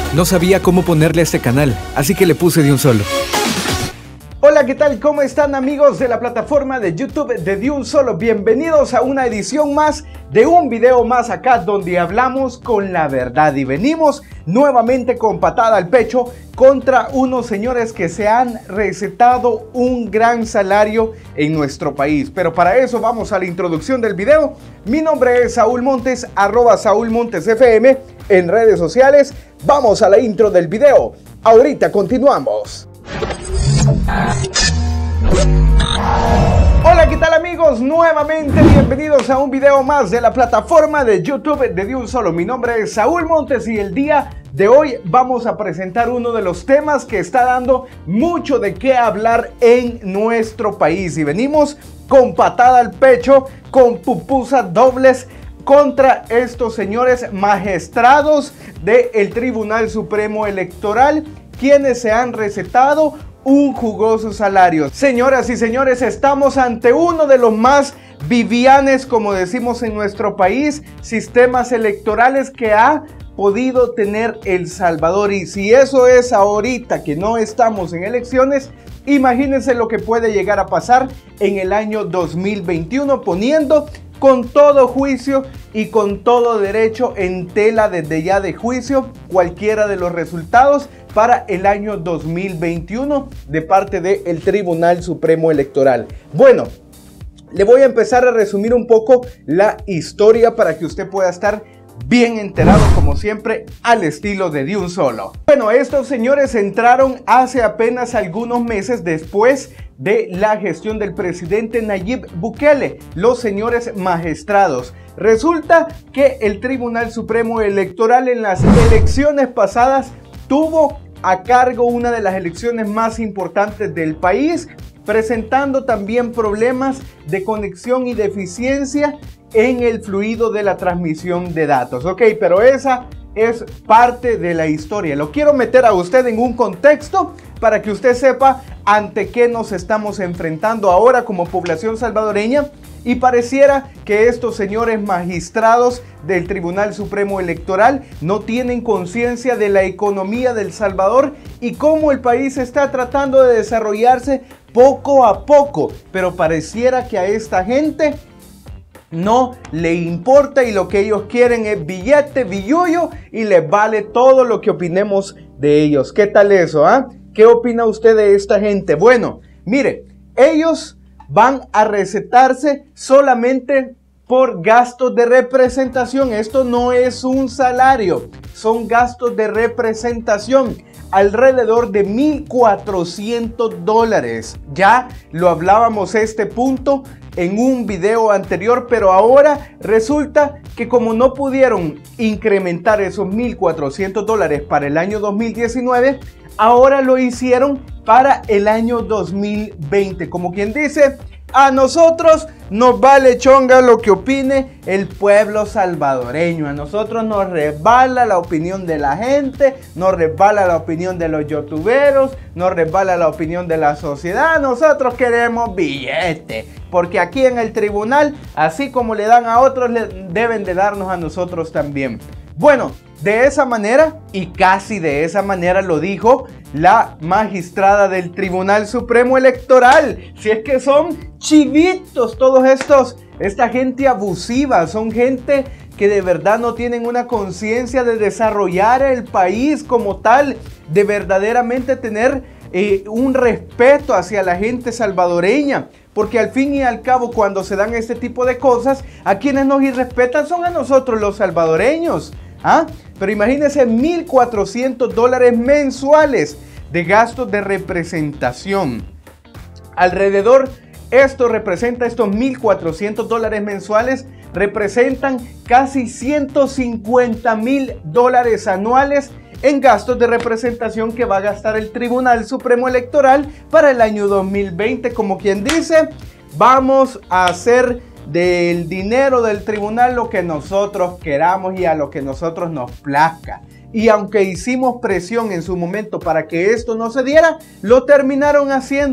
No sabía cómo ponerle a este canal, así que le puse de un solo. Hola, ¿qué tal? ¿Cómo están, amigos de la plataforma de YouTube de un solo? Bienvenidos a una edición más de un video más acá donde hablamos con la verdad y venimos nuevamente con patada al pecho contra unos señores que se han recetado un gran salario en nuestro país. Pero para eso vamos a la introducción del video. Mi nombre es Saúl Montes, @SaúlMontesFM en redes sociales. Vamos a la intro del video. Ahorita continuamos. Hola, ¿qué tal, amigos? Nuevamente bienvenidos a un video más de la plataforma de YouTube de un solo. Mi nombre es Saúl Montes y el día de hoy vamos a presentar uno de los temas que está dando mucho de qué hablar en nuestro país. Y venimos con patada al pecho, con pupusas dobles contra estos señores magistrados del Tribunal Supremo Electoral, quienes se han recetado un jugoso salario. Señoras y señores, estamos ante uno de los más vivianes, como decimos en nuestro país, sistemas electorales que ha podido tener El Salvador. Y si eso es ahorita que no estamos en elecciones, imagínense lo que puede llegar a pasar en el año 2021, poniendo con todo juicio y con todo derecho en tela desde ya de juicio cualquiera de los resultados para el año 2021 de parte del Tribunal Supremo Electoral. Bueno, le voy a empezar a resumir un poco la historia para que usted pueda estar bien enterado, como siempre, al estilo de un solo. Bueno, estos señores entraron hace apenas algunos meses después de la gestión del presidente Nayib Bukele, los señores magistrados. Resulta que el Tribunal Supremo Electoral en las elecciones pasadas tuvo a cargo una de las elecciones más importantes del país, presentando también problemas de conexión y de eficiencia en el fluido de la transmisión de datos. Ok, pero esa es parte de la historia. Lo quiero meter a usted en un contexto para que usted sepa ante qué nos estamos enfrentando ahora como población salvadoreña. Y pareciera que estos señores magistrados del Tribunal Supremo Electoral no tienen conciencia de la economía del Salvador y cómo el país está tratando de desarrollarse poco a poco. Pero pareciera que a esta gente no le importa y lo que ellos quieren es billete, billullo, y les vale todo lo que opinemos de ellos. ¿Qué tal eso? ¿Qué opina usted de esta gente? Bueno, mire, ellos van a recetarse solamente por gastos de representación. Esto no es un salario, son gastos de representación. Alrededor de $1,400. Ya lo hablábamos este punto en un video anterior, pero ahora resulta que como no pudieron incrementar esos $1,400 para el año 2019, ahora lo hicieron para el año 2020. Como quien dice, a nosotros nos vale chonga lo que opine el pueblo salvadoreño. A nosotros nos resbala la opinión de la gente, nos resbala la opinión de los youtuberos, nos resbala la opinión de la sociedad. Nosotros queremos billete, porque aquí en el tribunal, así como le dan a otros, deben de darnos a nosotros también. Bueno, de esa manera, y casi de esa manera lo dijo la magistrada del Tribunal Supremo Electoral. Si es que son chivitos todos esta gente abusiva, son gente que de verdad no tienen una conciencia de desarrollar el país como tal, de verdaderamente tener un respeto hacia la gente salvadoreña. Porque al fin y al cabo, cuando se dan este tipo de cosas, a quienes nos irrespetan son a nosotros los salvadoreños. Pero imagínense, $1,400 mensuales de gastos de representación. Alrededor, estos $1,400 mensuales representan casi $150,000 anuales en gastos de representación que va a gastar el Tribunal Supremo Electoral para el año 2020. Como quien dice, vamos a hacer del dinero del tribunal lo que nosotros queramos y a lo que nosotros nos plazca. Y aunque hicimos presión en su momento para que esto no se diera, lo terminaron haciendo.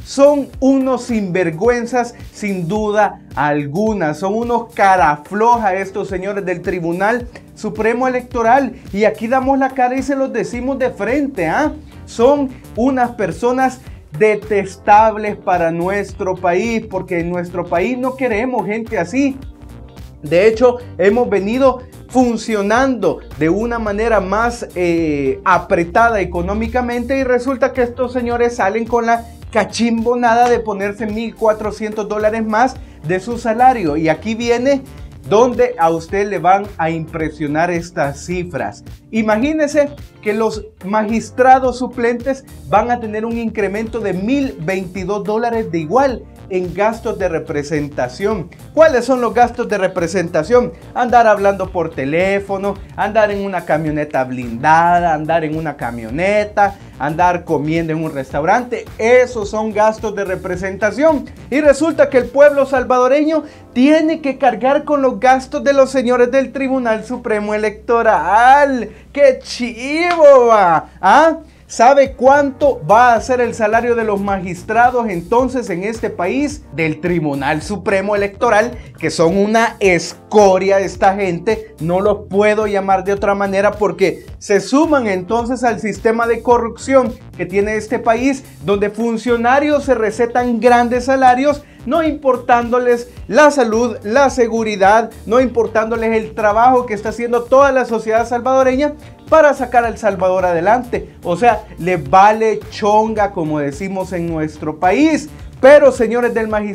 son unos sinvergüenzas sin duda alguna, son unos cara floja estos señores del Tribunal Supremo Electoral, y aquí damos la cara y se los decimos de frente, son unas personas detestables para nuestro país, porque en nuestro país no queremos gente así. De hecho, hemos venido funcionando de una manera más apretada económicamente, y resulta que estos señores salen con la cachimbonada de ponerse $1,400 más de su salario. Y aquí viene donde a usted le van a impresionar estas cifras. Imagínese que los magistrados suplentes van a tener un incremento de $1,022 de igual en gastos de representación. ¿Cuáles son los gastos de representación? Andar hablando por teléfono, andar en una camioneta blindada, andar en una camioneta, andar comiendo en un restaurante. Esos son gastos de representación. Y resulta que el pueblo salvadoreño tiene que cargar con los gastos de los señores del Tribunal Supremo Electoral. ¡Qué chivo va! ¿Sabe cuánto va a ser el salario de los magistrados entonces en este país? Del Tribunal Supremo Electoral, que son una escoria esta gente, no los puedo llamar de otra manera, porque se suman entonces al sistema de corrupción que tiene este país, donde funcionarios se recetan grandes salarios, no importándoles la salud, la seguridad, no importándoles el trabajo que está haciendo toda la sociedad salvadoreña para sacar a El Salvador adelante. O sea, les vale chonga, como decimos en nuestro país. Pero señores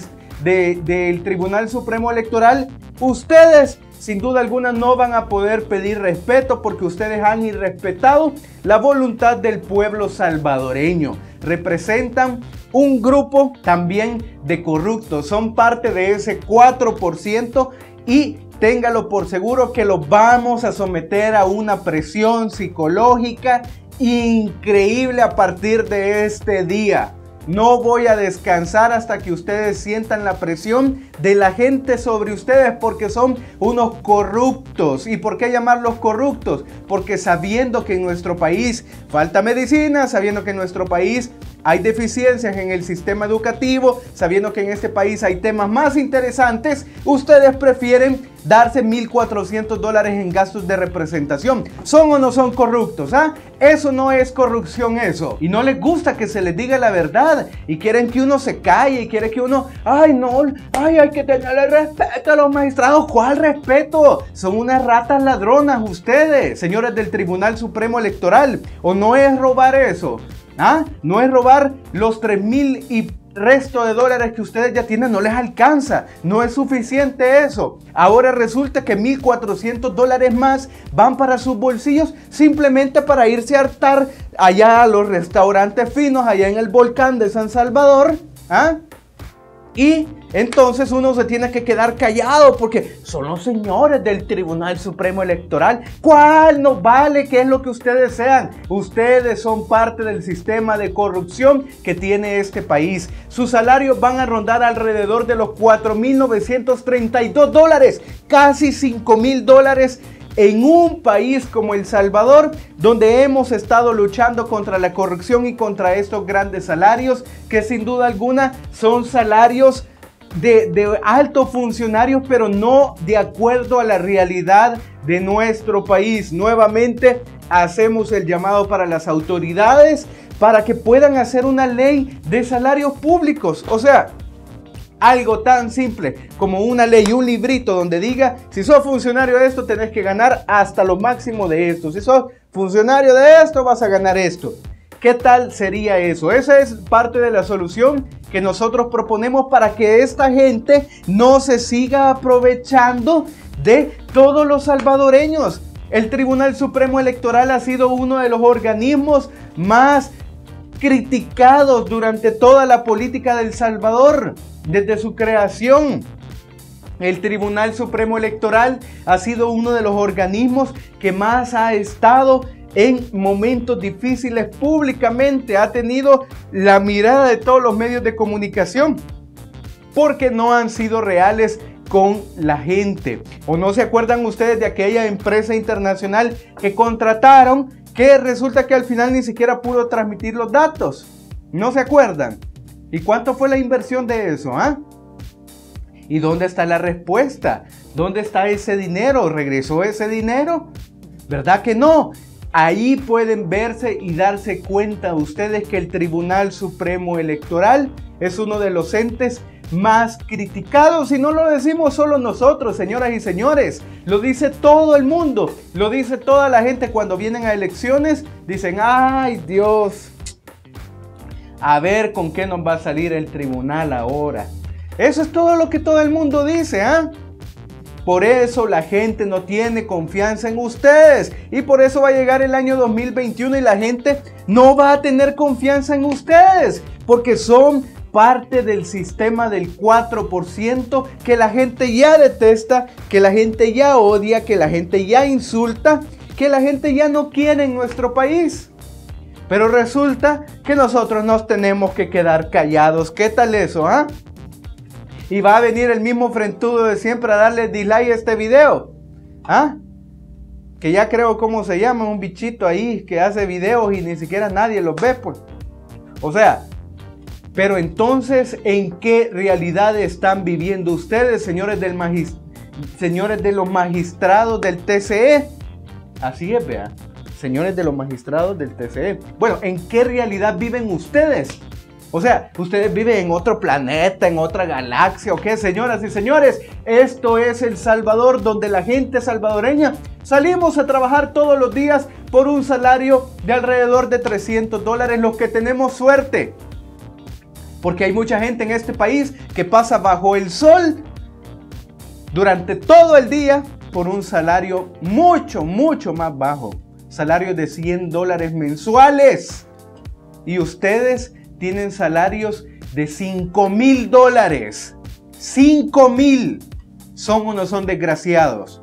del Tribunal Supremo Electoral, ustedes sin duda alguna no van a poder pedir respeto, porque ustedes han irrespetado la voluntad del pueblo salvadoreño. Representan un grupo también de corruptos, son parte de ese 4%, y téngalo por seguro que los vamos a someter a una presión psicológica increíble a partir de este día. No voy a descansar hasta que ustedes sientan la presión de la gente sobre ustedes, porque son unos corruptos. ¿Y por qué llamarlos corruptos? Porque sabiendo que en nuestro país falta medicina, sabiendo que en nuestro país hay deficiencias en el sistema educativo, sabiendo que en este país hay temas más interesantes, ustedes prefieren darse $1,400 en gastos de representación. ¿Son o no son corruptos? Eso no es corrupción, eso. Y no les gusta que se les diga la verdad, y quieren que uno se calle, y quieren que uno, hay que tenerle respeto a los magistrados. ¿Cuál respeto? Son unas ratas ladronas ustedes, señores del Tribunal Supremo Electoral. ¿O no es robar eso? No es robar los 3,000 y resto de dólares que ustedes ya tienen, no les alcanza, no es suficiente eso. Ahora resulta que $1,400 más van para sus bolsillos, simplemente para irse a hartar allá a los restaurantes finos, allá en el volcán de San Salvador. Y entonces uno se tiene que quedar callado, porque son los señores del Tribunal Supremo Electoral. ¿Cuál no vale? ¿Qué es lo que ustedes sean? Ustedes son parte del sistema de corrupción que tiene este país. Sus salarios van a rondar alrededor de los $4,932, casi $5,000, en un país como El Salvador, donde hemos estado luchando contra la corrupción y contra estos grandes salarios, que sin duda alguna son salarios de altos funcionarios, pero no de acuerdo a la realidad de nuestro país. Nuevamente hacemos el llamado para las autoridades para que puedan hacer una ley de salarios públicos. O sea, algo tan simple como una ley, un librito donde diga: si sos funcionario de esto, tenés que ganar hasta lo máximo de esto. Si sos funcionario de esto, vas a ganar esto. ¿Qué tal sería eso? Esa es parte de la solución que nosotros proponemos para que esta gente no se siga aprovechando de todos los salvadoreños. El Tribunal Supremo Electoral ha sido uno de los organismos más criticados durante toda la política de El Salvador, desde su creación. El Tribunal Supremo Electoral ha sido uno de los organismos que más ha estado en momentos difíciles públicamente, ha tenido la mirada de todos los medios de comunicación, porque no han sido reales con la gente. ¿O no se acuerdan ustedes de aquella empresa internacional que contrataron, que resulta que al final ni siquiera pudo transmitir los datos? ¿No se acuerdan? ¿Y cuánto fue la inversión de eso? ¿Y dónde está la respuesta? ¿Dónde está ese dinero? ¿Regresó ese dinero? ¿Verdad que no? Ahí pueden verse y darse cuenta ustedes que el Tribunal Supremo Electoral es uno de los entes más criticados, y no lo decimos solo nosotros, señoras y señores, lo dice todo el mundo, lo dice toda la gente cuando vienen a elecciones, dicen, ay Dios, a ver con qué nos va a salir el tribunal ahora. Eso es todo lo que todo el mundo dice, Por eso la gente no tiene confianza en ustedes, y por eso va a llegar el año 2021 y la gente no va a tener confianza en ustedes, porque son parte del sistema del 4% que la gente ya detesta, que la gente ya odia, que la gente ya insulta, que la gente ya no quiere en nuestro país. Pero resulta que nosotros nos tenemos que quedar callados. ¿Qué tal eso, Y va a venir el mismo frentudo de siempre a darle dislike a este video. Que ya creo cómo se llama, un bichito ahí que hace videos y ni siquiera nadie los ve, pues. O sea, pero entonces, ¿en qué realidad están viviendo ustedes, señores de los magistrados del TCE? Así es, vea. Señores de los magistrados del TCE. Bueno, ¿en qué realidad viven ustedes? O sea, ¿ustedes viven en otro planeta, en otra galaxia o qué, señoras y señores? Esto es El Salvador, donde la gente salvadoreña salimos a trabajar todos los días por un salario de alrededor de $300, los que tenemos suerte. Porque hay mucha gente en este país que pasa bajo el sol durante todo el día por un salario mucho más bajo. Salario de $100 mensuales. Y ustedes tienen salarios de $5,000. $5,000. ¿Son o no son desgraciados?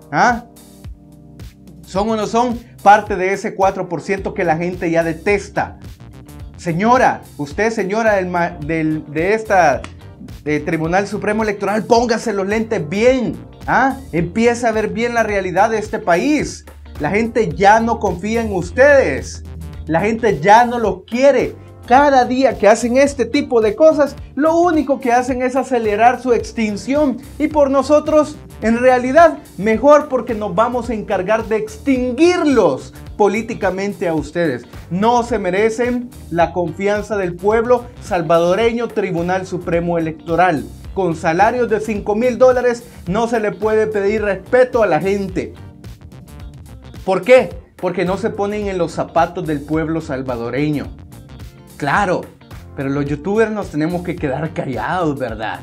¿Son o no son parte de ese 4% que la gente ya detesta? Señora, usted, señora del Tribunal Supremo Electoral, póngase los lentes bien. Empieza a ver bien la realidad de este país. La gente ya no confía en ustedes. La gente ya no los quiere. Cada día que hacen este tipo de cosas, lo único que hacen es acelerar su extinción. Y por nosotros, en realidad, mejor, porque nos vamos a encargar de extinguirlos políticamente a ustedes. No se merecen la confianza del pueblo salvadoreño. Tribunal Supremo Electoral. Con salarios de $5,000 no se le puede pedir respeto a la gente. ¿Por qué? Porque no se ponen en los zapatos del pueblo salvadoreño. Claro, pero los youtubers nos tenemos que quedar callados, ¿verdad?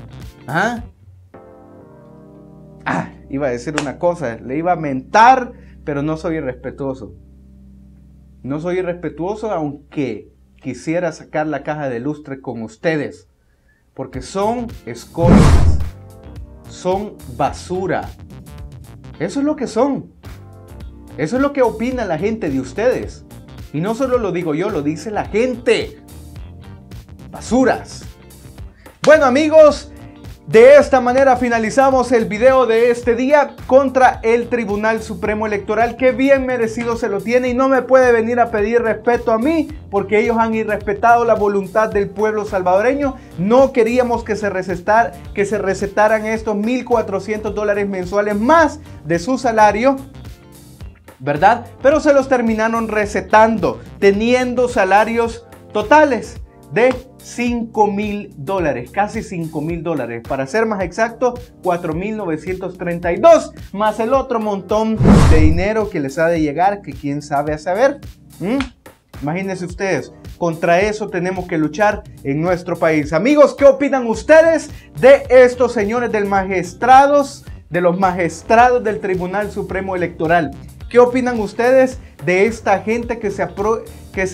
Iba a decir una cosa, le iba a mentar, pero no soy irrespetuoso. No soy irrespetuoso, aunque quisiera sacar la caja de lustre con ustedes, porque son escombros, son basura. Eso es lo que son. Eso es lo que opina la gente de ustedes. Y no solo lo digo yo, lo dice la gente. Basuras. Bueno, amigos, de esta manera finalizamos el video de este día contra el Tribunal Supremo Electoral, que bien merecido se lo tiene, y no me puede venir a pedir respeto a mí porque ellos han irrespetado la voluntad del pueblo salvadoreño. No queríamos que se recetaran estos $1,400 mensuales más de su salario, ¿verdad? Pero se los terminaron recetando, teniendo salarios totales de $5,000, casi $5,000, para ser más exacto, $4,932, más el otro montón de dinero que les ha de llegar, que quién sabe a saber. Imagínense ustedes, contra eso tenemos que luchar en nuestro país. Amigos, ¿qué opinan ustedes de estos señores de los magistrados del Tribunal Supremo Electoral? ¿Qué opinan ustedes de esta gente que se aprueba?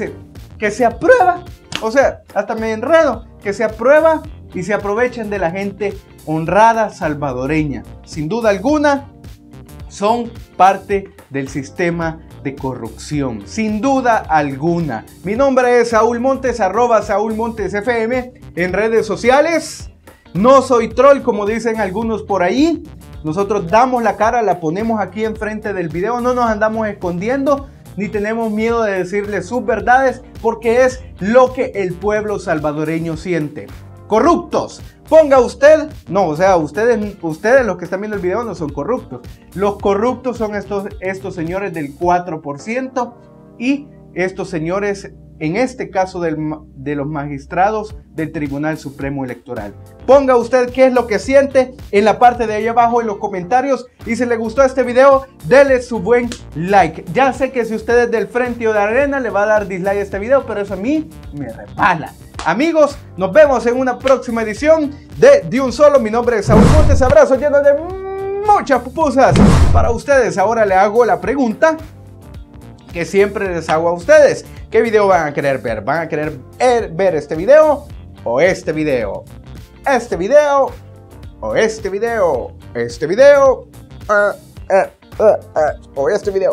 O sea, hasta me enredo, que se aprueba y se aprovechan de la gente honrada salvadoreña. Sin duda alguna, son parte del sistema de corrupción. Sin duda alguna. Mi nombre es Saúl Montes, @SaúlMontesFM en redes sociales. No soy troll, como dicen algunos por ahí. Nosotros damos la cara, la ponemos aquí enfrente del video, no nos andamos escondiendo. ni tenemos miedo de decirles sus verdades, porque es lo que el pueblo salvadoreño siente. Corruptos, ponga usted, no, o sea, ustedes los que están viendo el video no son corruptos. Los corruptos son estos señores del 4% y estos señores, en este caso de los magistrados del Tribunal Supremo Electoral. Ponga usted qué es lo que siente en la parte de ahí abajo en los comentarios, y si le gustó este video, dele su buen like. Ya sé que si usted es del Frente o de Arena le va a dar dislike a este video, pero eso a mí me resbala. Amigos, nos vemos en una próxima edición de Un Solo. Mi nombre es Saúl Montes, abrazo lleno de muchas pupusas para ustedes. Ahora le hago la pregunta que siempre les hago a ustedes. ¿Qué video van a querer ver? ¿Van a querer ver este video o este video? ¿Este video o este video? ¿Este video o este video?